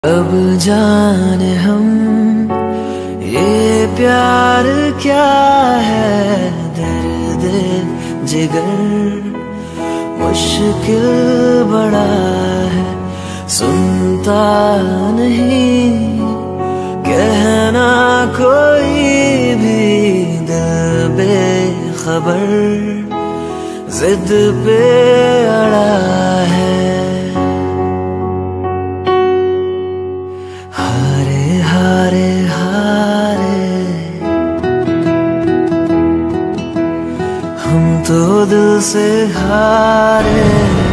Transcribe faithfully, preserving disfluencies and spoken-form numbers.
अब जाने हम ये प्यार क्या है, दर्द जिगर मुश्किल बड़ा है, सुनता नहीं कहना कोई भी, दिल बेखबर जिद पे अड़ा है। हारे हारे हारे हम तो दिल से हारे।